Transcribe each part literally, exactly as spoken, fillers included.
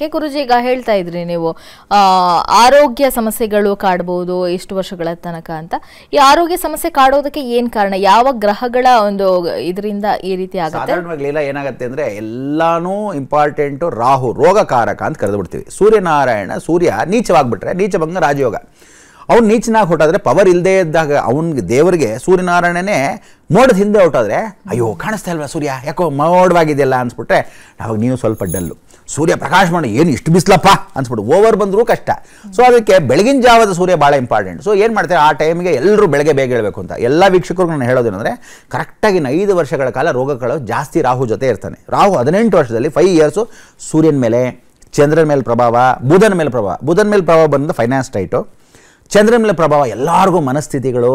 ಮಾಡೋದಕ್ಕೆ. ಗುರುಜಿ, ಈಗ ಹೇಳ್ತಾ ಇದ್ರಿ ನೀವು ಆರೋಗ್ಯ ಸಮಸ್ಯೆಗಳು ಕಾಡಬಹುದು ಇಷ್ಟು ವರ್ಷಗಳ ತನಕ ಅಂತ. ಈ ಆರೋಗ್ಯ ಸಮಸ್ಯೆ ಕಾಡೋದಕ್ಕೆ ಏನ್ ಕಾರಣ? ಯಾವ ಗ್ರಹಗಳ ಒಂದು ಇದರಿಂದ ಈ ರೀತಿ ಆಗುತ್ತೆ? ಸಾಧಾರಣವಾಗಿ ಏನಾಗುತ್ತೆ ಅಂದ್ರೆ ಎಲ್ಲಾನು ಇಂಪಾರ್ಟೆಂಟು ರಾಹು ರೋಗಕಾರಕ ಅಂತ ಕರೆದು ಬಿಡ್ತೀವಿ. ಸೂರ್ಯನಾರಾಯಣ ಸೂರ್ಯ ನೀಚವಾಗ್ಬಿಟ್ರೆ ನೀಚಭಂಗ ರಾಜಯೋಗ. ಅವ್ನು ನೀಚನಾಗಿ ಹೊಟ್ಟಾದ್ರೆ ಪವರ್ ಇಲ್ಲದೆ ಇದ್ದಾಗ ಅವನಿಗೆ ದೇವರಿಗೆ ಸೂರ್ಯನಾರಾಯಣನೇ ಮೋಡದ ಹಿಂದೆ ಹೊಟ್ಟೋದ್ರೆ ಅಯ್ಯೋ ಕಾಣಿಸ್ತಾ ಇಲ್ವಾ ಸೂರ್ಯ ಯಾಕೋ ಮೋಡವಾಗಿದೆಯಲ್ಲ ಅನ್ಸ್ಬಿಟ್ರೆ ಅವಾಗ ನೀವು ಸ್ವಲ್ಪ ಡಲ್ಲು. ಸೂರ್ಯ ಪ್ರಕಾಶ ಮಾಡಿ ಏನು ಇಷ್ಟು ಬಿಸ್ಲಪ್ಪ ಅನ್ಸ್ಬಿಟ್ಟು ಓವರ್ ಬಂದರೂ ಕಷ್ಟ. ಸೊ ಅದಕ್ಕೆ ಬೆಳಗಿನ ಜಾವದ ಸೂರ್ಯ ಭಾಳ ಇಂಪಾರ್ಟೆಂಟ್. ಸೊ ಏನು ಮಾಡ್ತಾರೆ ಆ ಟೈಮಿಗೆ ಎಲ್ಲರೂ ಬೆಳಗ್ಗೆ ಬೇಗ ಹೇಳಬೇಕು ಅಂತ ಎಲ್ಲ ವೀಕ್ಷಕರಿಗೂ ನಾನು ಹೇಳೋದೇನೆಂದರೆ ಕರೆಕ್ಟಾಗಿ ಐದು ವರ್ಷಗಳ ಕಾಲ ರೋಗಗಳು ಜಾಸ್ತಿ ರಾಹು ಜೊತೆ ಇರ್ತಾನೆ. ರಾಹು ಹದಿನೆಂಟು ವರ್ಷದಲ್ಲಿ ಫೈವ್ ಇಯರ್ಸು ಸೂರ್ಯನ ಮೇಲೆ, ಚಂದ್ರನ ಮೇಲೆ ಪ್ರಭಾವ, ಬುಧನ ಮೇಲೆ ಪ್ರಭಾವ. ಬುಧನ ಮೇಲೆ ಪ್ರಭಾವ ಬಂದು ಫೈನಾನ್ಸ್ ಟೈಟು, ಚಂದ್ರನ ಮೇಲೆ ಪ್ರಭಾವ ಎಲ್ಲರಿಗೂ ಮನಸ್ಥಿತಿಗಳು,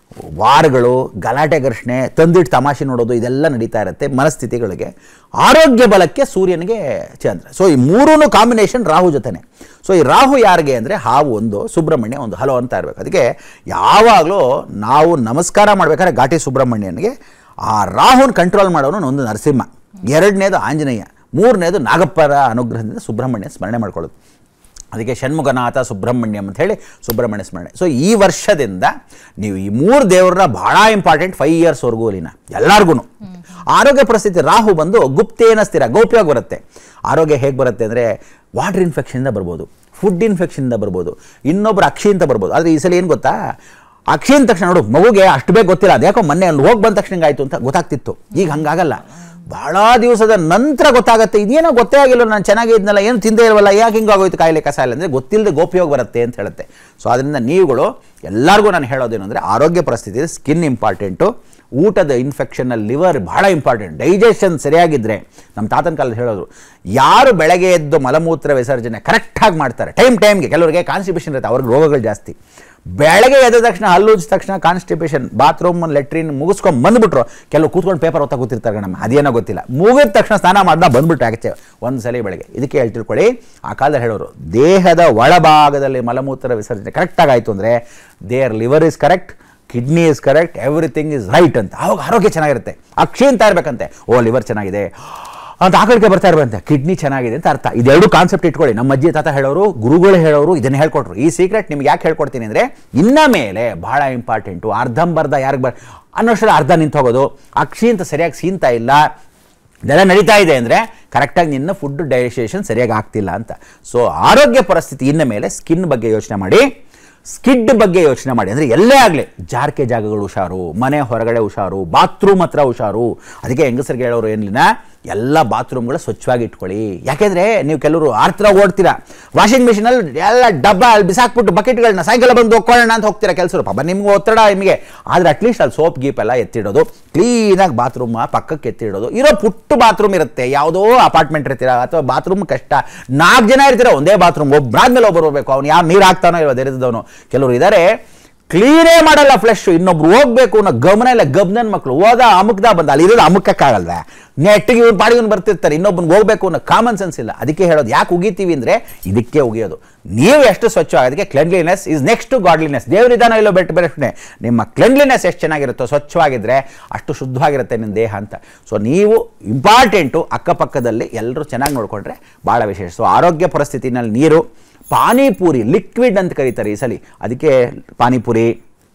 ವಾರಗಳು, ಗಲಾಟೆ ಘರ್ಷಣೆ, ತಂದಿಟ್ಟು ತಮಾಷೆ ನೋಡೋದು ಇದೆಲ್ಲ ನಡೀತಾ ಇರುತ್ತೆ ಮನಸ್ಥಿತಿಗಳಿಗೆ. ಆರೋಗ್ಯ ಬಲಕ್ಕೆ ಸೂರ್ಯನಿಗೆ ಚಂದ್ರ. ಸೊ ಈ ಮೂರೂ ಕಾಂಬಿನೇಷನ್ ರಾಹು ಜೊತೆನೆ. ಸೊ ಈ ರಾಹು ಯಾರಿಗೆ ಅಂದರೆ ಹಾವು ಒಂದು, ಸುಬ್ರಹ್ಮಣ್ಯ ಒಂದು, ಹಲೋ ಅಂತ ಇರಬೇಕು. ಅದಕ್ಕೆ ಯಾವಾಗಲೂ ನಾವು ನಮಸ್ಕಾರ ಮಾಡಬೇಕಾದ್ರೆ ಘಾಟಿ ಸುಬ್ರಹ್ಮಣ್ಯನಿಗೆ, ಆ ರಾಹುನ ಕಂಟ್ರೋಲ್ ಮಾಡೋನು ಒಂದು ನರಸಿಂಹ, ಎರಡನೇದು ಆಂಜನೇಯ, ಮೂರನೇದು ನಾಗಪ್ಪರ ಅನುಗ್ರಹದಿಂದ ಸುಬ್ರಹ್ಮಣ್ಯ ಸ್ಮರಣೆ ಮಾಡ್ಕೊಳ್ಳೋದು. ಅದಕ್ಕೆ ಷಣ್ಮುಖನಾಥ ಸುಬ್ರಹ್ಮಣ್ಯಂ ಅಂತ ಹೇಳಿ ಸುಬ್ರಹ್ಮಣ್ಯ ಸ್ಮರಣೆ. ಸೊ ಈ ವರ್ಷದಿಂದ ನೀವು ಈ ಮೂರು ದೇವರನ್ನ ಭಾಳ ಇಂಪಾರ್ಟೆಂಟ್ ಫೈವ್ ಇಯರ್ಸ್ವರೆಗೂ ಅಲ್ಲಿನ ಎಲ್ಲರಿಗೂ. ಆರೋಗ್ಯ ಪರಿಸ್ಥಿತಿ ರಾಹು ಬಂದು ಗುಪ್ತೇನ ಸ್ಥಿರ ಗೌಪ್ಯವಾಗಿ ಬರುತ್ತೆ. ಆರೋಗ್ಯ ಹೇಗೆ ಬರುತ್ತೆ ಅಂದರೆ ವಾಟರ್ ಇನ್ಫೆಕ್ಷನಿಂದ ಬರ್ಬೋದು, ಫುಡ್ ಇನ್ಫೆಕ್ಷನಿಂದ ಬರ್ಬೋದು, ಇನ್ನೊಬ್ಬರು ಅಕ್ಷಿ ಅಂತ ಬರ್ಬೋದು. ಆದರೆ ಈ ಸಲ ಏನು ಗೊತ್ತಾ, ಅಕ್ಷಿ ಅಂದ ತಕ್ಷಣ ನೋಡು ಮಗುಗೆ ಅಷ್ಟು ಬೇಗ ಗೊತ್ತಿಲ್ಲ, ಅದು ಯಾಕೋ ಮೊನ್ನೆ ಅಲ್ಲಿ ಹೋಗಿ ಬಂದ ತಕ್ಷಣ ಹಿಂಗಾಯ್ತು ಅಂತ ಗೊತ್ತಾಗ್ತಿತ್ತು. ಈಗ ಹಂಗಾಗಲ್ಲ, ಭಾಳ ದಿವಸದ ನಂತರ ಗೊತ್ತಾಗುತ್ತೆ. ಇದೇನೋ ಗೊತ್ತೇ ಆಗಿಲ್ಲ, ನಾನು ಚೆನ್ನಾಗಿ ಇದ್ನಲ್ಲ, ಏನು ತಿಂದೇ ಇಲ್ವಲ್ಲ, ಯಾಕೆ ಹಿಂಗಾಗೋಯ್ತು ಕಾಯಿಲೆ ಕಸ ಇಲ್ಲ ಅಂದರೆ ಗೊತ್ತಿಲ್ಲದೆ ಗೋಪ್ಯೋಗ ಬರುತ್ತೆ ಅಂತ ಹೇಳುತ್ತೆ. ಸೊ ಅದರಿಂದ ನೀವುಗಳು ಎಲ್ಲರಿಗೂ ನಾನು ಹೇಳೋದೇನು ಅಂದರೆ ಆರೋಗ್ಯ ಪರಿಸ್ಥಿತಿ ಸ್ಕಿನ್ ಇಂಪಾರ್ಟೆಂಟು, ಊಟದ ಇನ್ಫೆಕ್ಷನಲ್ಲಿ ಲಿವರ್ ಭಾಳ ಇಂಪಾರ್ಟೆಂಟ್, ಡೈಜೆಷನ್ ಸರಿಯಾಗಿದ್ದರೆ. ನಮ್ಮ ತಾತನ ಕಾಲದಲ್ಲಿ ಹೇಳೋರು, ಯಾರು ಬೆಳಗ್ಗೆ ಎದ್ದು ಮಲಮೂತ್ರ ವಿಸರ್ಜನೆ ಕರೆಕ್ಟಾಗಿ ಮಾಡ್ತಾರೆ ಟೈಮ್ ಟೈಮ್ಗೆ, ಕೆಲವರಿಗೆ ಕಾನ್ಸ್ಟಿಪೇಷನ್ ಇರುತ್ತೆ, ಅವ್ರಿಗೆ ರೋಗಗಳು ಜಾಸ್ತಿ. ಬೆಳಗ್ಗೆ ಎದ್ದ ತಕ್ಷಣ ಹಲ್ಲುಜ್ಜಿದ ತಕ್ಷಣ ಕಾನ್ಸ್ಟಿಪೇಷನ್, ಬಾತ್ರೂಮ್ ಲೆಟ್ರಿನ್ ಮುಗಿಸ್ಕೊಂಡು ಬಂದುಬಿಟ್ರು, ಕೆಲವು ಕೂತ್ಕೊಂಡು ಪೇಪರ್ ಓದ್ತಾ ಕೂತಿರ್ತಾರೆ ನಮ್ಮ, ಅದೇನೋ ಗೊತ್ತಿಲ್ಲ, ಮುಗಿದ ತಕ್ಷಣ ಸ್ನಾನ ಮಾಡ್ದ ಬಂದ್ಬಿಟ್ಟು ಆಚೆ ಒಂದು ಸಲ ಬೆಳಗ್ಗೆ. ಇದಕ್ಕೆ ಹೇಳಿ ತಿಳ್ಕೊಳ್ಳಿ, ಆ ಕಾಲದಲ್ಲಿ ಹೇಳೋರು ದೇಹದ ಒಳಭಾಗದಲ್ಲಿ ಮಲಮೂತ್ರ ವಿಸರ್ಜನೆ ಕರೆಕ್ಟಾಗಿ ಆಯಿತು ಅಂದರೆ there liver is correct, kidney is correct, everything is right ಅಂತ. ಆವಾಗ ಆರೋಗ್ಯ ಚೆನ್ನಾಗಿರುತ್ತೆ. ಅಕ್ಷಿ ಅಂತ ಇರಬೇಕಂತೆ, ಓ ಲಿವರ್ ಚೆನ್ನಾಗಿದೆ ಅಂತ ಆಕಳಿಕೆ ಬರ್ತಾ ಇರ್ಬಂತೆ, ಕಿಡ್ನಿ ಚೆನ್ನಾಗಿದೆ ಅಂತ ಅರ್ಥ. ಇದೆರಡು ಕಾನ್ಸೆಪ್ಟ್ ಇಟ್ಕೊಳ್ಳಿ. ನಮ್ಮ ಅಜ್ಜಿ ತಾತ ಹೇಳೋರು, ಗುರುಗಳು ಹೇಳೋರು ಇದನ್ನು ಹೇಳ್ಕೊಟ್ರು. ಈ ಸೀಕ್ರೆಟ್ ನಿಮ್ಗೆ ಯಾಕೆ ಹೇಳ್ಕೊಡ್ತೀನಿ ಅಂದರೆ ಇನ್ನ ಮೇಲೆ ಭಾಳ ಇಂಪಾರ್ಟೆಂಟು. ಅರ್ಧಂಬರ್ಧ ಯಾರಿಗೆ ಬರ್ ಅನ್ನೋಷ್ಟರಲ್ಲಿ ಅರ್ಧ ನಿಂತು ಹೋಗೋದು, ಅಕ್ಷಿ ಅಂತ ಸರಿಯಾಗಿ ಸೀನ್ತಾ ಇಲ್ಲ, ಇದೆಲ್ಲ ನಡೀತಾ ಇದೆ ಅಂದರೆ ಕರೆಕ್ಟಾಗಿ ನಿನ್ನ ಫುಡ್ ಡೈಜೆಷನ್ ಸರಿಯಾಗಿ ಆಗ್ತಿಲ್ಲ ಅಂತ. ಸೊ ಆರೋಗ್ಯ ಪರಿಸ್ಥಿತಿ ಇನ್ನ ಮೇಲೆ ಸ್ಕಿನ್ ಬಗ್ಗೆ ಯೋಚನೆ ಮಾಡಿ, ಸ್ಕಿಡ್ ಬಗ್ಗೆ ಯೋಚನೆ ಮಾಡಿ. ಅಂದರೆ ಎಲ್ಲೇ ಆಗಲಿ ಜಾರಕೆ ಜಾಗಗಳು ಹುಷಾರು, ಮನೆ ಹೊರಗಡೆ ಹುಷಾರು, ಬಾತ್ರೂಮ್ ಹತ್ರ ಹುಷಾರು. ಅದಕ್ಕೆ ಹೆಂಗಸರಿಗೆ ಹೇಳೋರು ಏನಿಲ್ಲ, ಎಲ್ಲ ಬಾತ್ರೂಮ್ಗಳು ಸ್ವಚ್ಛವಾಗಿ ಇಟ್ಕೊಳ್ಳಿ. ಯಾಕೆಂದರೆ ನೀವು ಕೆಲವರು ಆರ್ತ್ರ ಓಡ್ತೀರಾ, ವಾಷಿಂಗ್ ಮಿಷಿನಲ್ಲಿ ಎಲ್ಲ ಡಬ್ಬ ಅಲ್ಲಿ ಬಿಸಾಕ್ಬಿಟ್ಟು ಬಕೆಟ್ಗಳನ್ನ ಸಾಯಂಕಾಲ ಬಂದು ಹೋಗ್ಕೊಳ್ಳೋಣ ಅಂತ ಹೋಗ್ತೀರಾ ಕೆಲಸರು. ಪಾಪ ನಿಮ್ಗೆ ಒತ್ತಡ ನಿಮಗೆ, ಆದರೆ ಅಟ್ಲೀಸ್ಟ್ ಅಲ್ಲಿ ಸೋಪ್ ಗೀಪ್ ಎಲ್ಲ ಎತ್ತಿಡೋದು, ಕ್ಲೀನಾಗಿ ಬಾತ್ರೂಮ್ ಪಕ್ಕಕ್ಕೆ ಎತ್ತಿಡೋದು. ಇರೋ ಪುಟ್ಟು ಬಾತ್ರೂಮ್ ಇರುತ್ತೆ, ಯಾವುದೋ ಅಪಾರ್ಟ್ಮೆಂಟ್ ಇರ್ತೀರಾ ಅಥವಾ ಬಾತ್ರೂಮ್ ಕಷ್ಟ, ನಾಲ್ಕು ಜನ ಇರ್ತೀರಾ ಒಂದೇ ಬಾತ್ರೂಮ್, ಒಬ್ಬರಾದ್ಮೇಲೆ ಒಬ್ಬರು ಹೋಗ್ಬೇಕು, ಅವ್ನು ಯಾವ ನೀರು ಹಾಕ್ತಾನೋ ಇರೋದು ಎರಿದವನು. ಕೆಲವರು ಇದ್ದಾರೆ ಕ್ಲೀನೇ ಮಾಡಲ್ಲ ಫ್ಲೆಶ್, ಇನ್ನೊಬ್ರು ಹೋಗ್ಬೇಕು ಅನ್ನೋ ಗಮನ ಇಲ್ಲ. ಗಬ್ನನ್ ಮಕ್ಕಳು ಹೋದ ಅಮುಕ್ದ ಬಂದ, ಅಲ್ಲಿ ಇರೋದು ಅಮುಕಕ್ಕಾಗಲ್ವ, ನೆಟ್ಟಿಗೆ ಇವ್ನು ಪಾಡಿಗೆ ಬರ್ತಿರ್ತಾರೆ, ಇನ್ನೊಬ್ಬನಿಗೆ ಹೋಗ್ಬೇಕು ಅನ್ನೋ ಕಾಮನ್ ಸೆನ್ಸ್ ಇಲ್ಲ. ಅದಕ್ಕೆ ಹೇಳೋದು, ಯಾಕೆ ಉಗಿತೀವಿ ಅಂದರೆ ಇದಕ್ಕೆ ಉಗಿಯೋದು. ನೀವು ಎಷ್ಟು ಸ್ವಚ್ಛ ಅದಕ್ಕೆ cleanliness is next to godliness. ದೇವರಿದಾನೋ ಇಲ್ಲೋ ಬೆಟ್ಟು ಬೆರಷ್ಟೇ, ನಿಮ್ಮ ಕ್ಲೆನ್ಲಿನೆಸ್ ಎಷ್ಟು ಚೆನ್ನಾಗಿರುತ್ತೋ, ಸ್ವಚ್ಛವಾಗಿದ್ದರೆ ಅಷ್ಟು ಶುದ್ಧವಾಗಿರುತ್ತೆ ನಿಮ್ಮ ದೇಹ ಅಂತ. ಸೊ ನೀವು ಇಂಪಾರ್ಟೆಂಟು ಅಕ್ಕಪಕ್ಕದಲ್ಲಿ ಎಲ್ಲರೂ ಚೆನ್ನಾಗಿ ನೋಡಿಕೊಂಡ್ರೆ ಭಾಳ ವಿಶೇಷ. ಸೊ ಆರೋಗ್ಯ ಪರಿಸ್ಥಿತಿನಲ್ಲಿ ನೀರು, ಪಾನಿಪೂರಿ ಲಿಕ್ವಿಡ್ ಅಂತ ಕರೀತಾರೆ ಈ ಸಲ, ಅದಕ್ಕೆ ಪಾನಿಪುರಿ,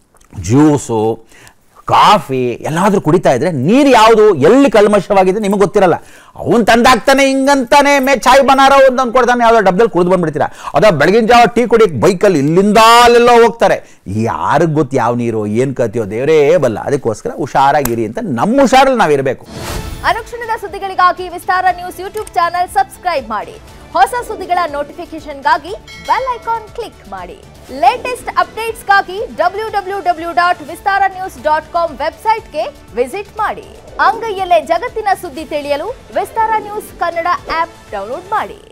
ಜ್ಯೂಸು, ಕಾಫಿ ಎಲ್ಲಾದರೂ ಕುಡಿತಾ ಇದ್ರೆ ನೀರು ಯಾವುದು ಎಲ್ಲಿ ಕಲ್ಮಶವಾಗಿದೆ ನಿಮಗೆ ಗೊತ್ತಿರಲ್ಲ. ಅವನು ತಂದಾಗ್ತಾನೆ ಹಿಂಗಂತಾನೆ ಮೇ ಚಾಯ್ ಬನಾರೋ ಒಂದು ಅಂದ್ಕೊಡ್ತಾನೆ, ಯಾವುದೋ ಡಬ್ಬದಲ್ಲಿ ಕುಡಿದು ಬಂದುಬಿಡ್ತೀರಾ. ಅದೋ ಬೆಳಗಿನ ಜಾವ ಟೀ ಕುಡಿಯೋಕ್ಕೆ ಬೈಕಲ್ಲಿ ಇಲ್ಲಿಂದ ಅಲ್ಲೆಲ್ಲೋ ಹೋಗ್ತಾರೆ. ಯಾರಿಗೆ ಗೊತ್ತು ಯಾವ ನೀರು ಏನು ಕತಿಯೋ ದೇವರೇ ಬಲ್ಲ. ಅದಕ್ಕೋಸ್ಕರ ಹುಷಾರಾಗಿರಿ ಅಂತ ನಮ್ಮ ಹುಷಾರಲ್ಲಿ ನಾವಿರಬೇಕು. ಅನುಕ್ಷಣದ ಸುದ್ದಿಗಳಿಗಾಗಿ Vistara news YouTube channel subscribe ಮಾಡಿ. ಹೊಸ ಸುದ್ದಿಗಳ ನೋಟಿಫಿಕೇಶನ್ಗಾಗಿ ಬೆಲ್ ಐಕಾನ್ ಕ್ಲಿಕ್ ಮಾಡಿ. ಲೇಟೆಸ್ಟ್ ಅಪ್ಡೇಟ್ಸ್ಗಾಗಿ W W W dot Vistara news dot com ವೆಬ್ಸೈಟ್ಗೆ ವಿಸಿಟ್ ಮಾಡಿ. ಅಂಗೈಯಲ್ಲೇ ಜಗತ್ತಿನ ಸುದ್ದಿ ತಿಳಿಯಲು Vistara news Kannada app download ಮಾಡಿ.